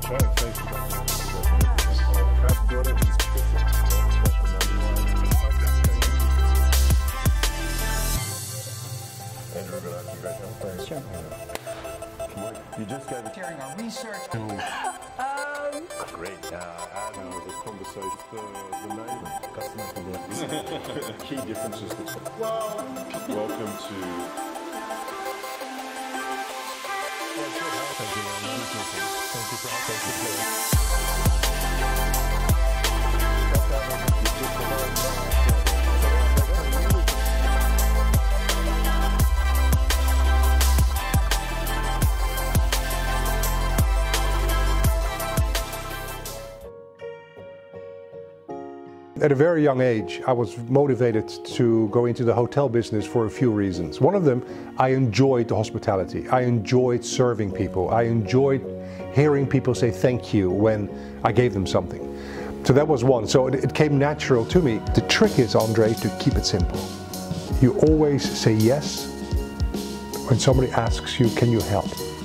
Sure. You just gave sharing our research. Great. The conversation, the name, customer the key differences. Welcome to. Thank you very much. At a very young age, I was motivated to go into the hotel business for a few reasons. One of them, I enjoyed the hospitality. I enjoyed serving people. I enjoyed hearing people say thank you when I gave them something. So that was one. So it came natural to me. The trick is, Andre, to keep it simple. You always say yes when somebody asks you, can you help?